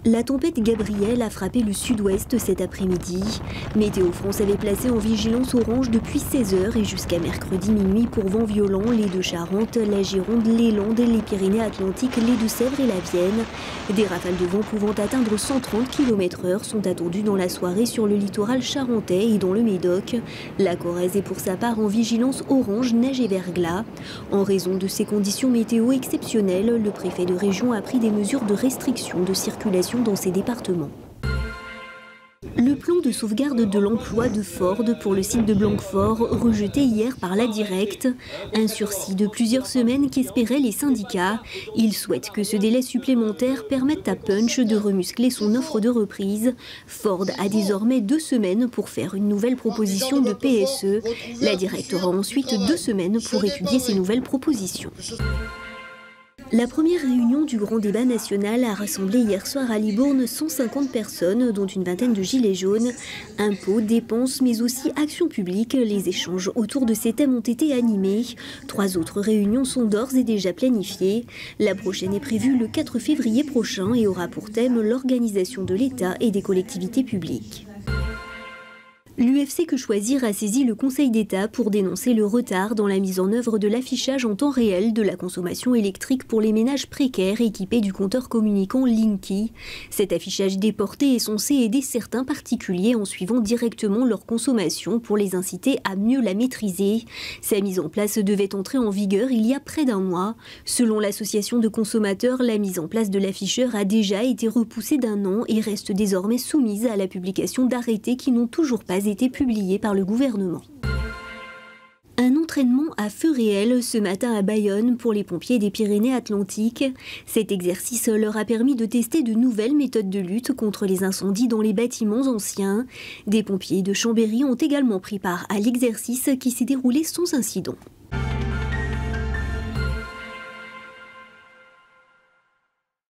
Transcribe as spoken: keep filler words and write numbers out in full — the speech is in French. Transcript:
La tempête Gabrielle a frappé le sud-ouest cet après-midi. Météo France avait placé en vigilance orange depuis seize heures et jusqu'à mercredi minuit pour vents violents, les Deux-Charentes, la Gironde, les Landes, les Pyrénées-Atlantiques, les Deux-Sèvres et la Vienne. Des rafales de vent pouvant atteindre cent trente kilomètres heure sont attendues dans la soirée sur le littoral charentais et dans le Médoc. La Corrèze est pour sa part en vigilance orange, neige et verglas. En raison de ces conditions météo exceptionnelles, le préfet de région a pris des mesures de restriction de circulation dans ces départements. Le plan de sauvegarde de l'emploi de Ford pour le site de Blanquefort, rejeté hier par la Directe. Un sursis de plusieurs semaines qu'espéraient les syndicats. Ils souhaitent que ce délai supplémentaire permette à Punch de remuscler son offre de reprise. Ford a désormais deux semaines pour faire une nouvelle proposition de P S E. La Directe aura ensuite deux semaines pour étudier ces nouvelles propositions. La première réunion du Grand Débat national a rassemblé hier soir à Libourne cent cinquante personnes, dont une vingtaine de gilets jaunes. Impôts, dépenses, mais aussi actions publiques. Les échanges autour de ces thèmes ont été animés. Trois autres réunions sont d'ores et déjà planifiées. La prochaine est prévue le quatre février prochain et aura pour thème l'organisation de l'État et des collectivités publiques. L'U F C Que Choisir a saisi le Conseil d'État pour dénoncer le retard dans la mise en œuvre de l'affichage en temps réel de la consommation électrique pour les ménages précaires équipés du compteur communicant Linky. Cet affichage déporté est censé aider certains particuliers en suivant directement leur consommation pour les inciter à mieux la maîtriser. Sa mise en place devait entrer en vigueur il y a près d'un mois. Selon l'association de consommateurs, la mise en place de l'afficheur a déjà été repoussée d'un an et reste désormais soumise à la publication d'arrêtés qui n'ont toujours pas été publié par le gouvernement. Un entraînement à feu réel ce matin à Bayonne pour les pompiers des Pyrénées-Atlantiques. Cet exercice leur a permis de tester de nouvelles méthodes de lutte contre les incendies dans les bâtiments anciens. Des pompiers de Chambéry ont également pris part à l'exercice qui s'est déroulé sans incident.